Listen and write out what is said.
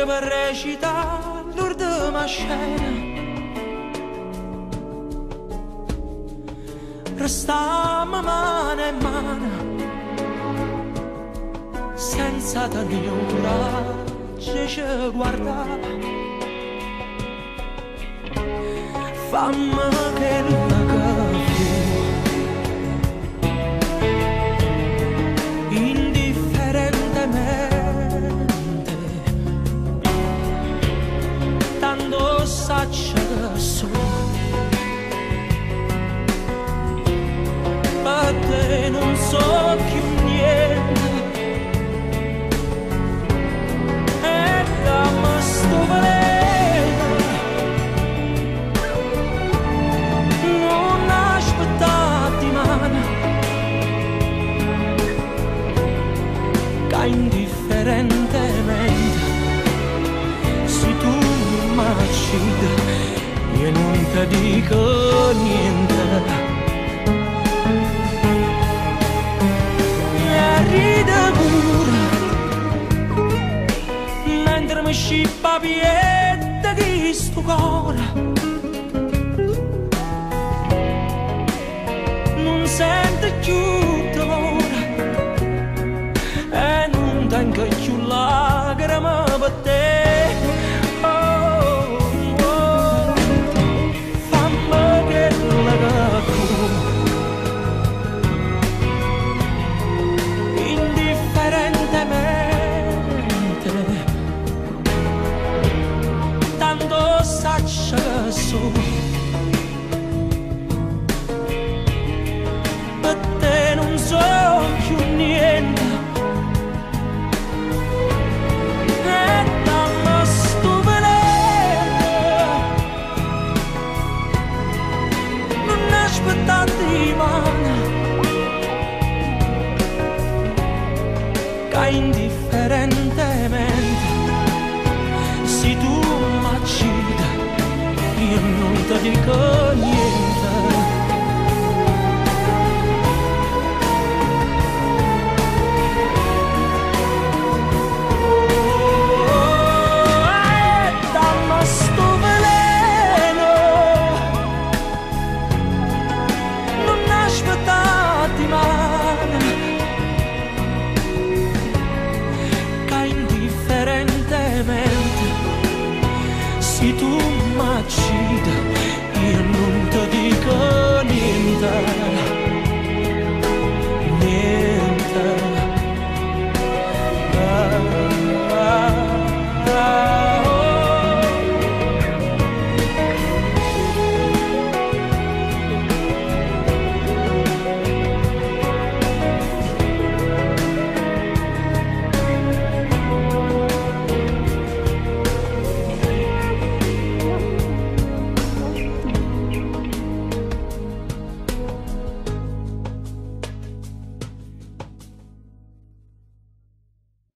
per recitare l'ultima scena. Restammo mano in mano, senza tenere coraggio ci guardare. Fammi che la capi, indifferentemente, tanto saccia che sono. Per te non so più niente, e dammi sto veleno, non aspettare di mano, che indifferentemente se tu mi uccidi io non ti dico niente. Ride pure mentre mi scippa piede di sto cuore. Non sento più dolore e non tengo più lacrime per te. Oh, oh, fammi che la capo, tanto saccia che sono. Per te non so più niente, e dammi sto veleno, non aspettare di mano, che indifferentemente se tu m'uccidi io non ti dico niente.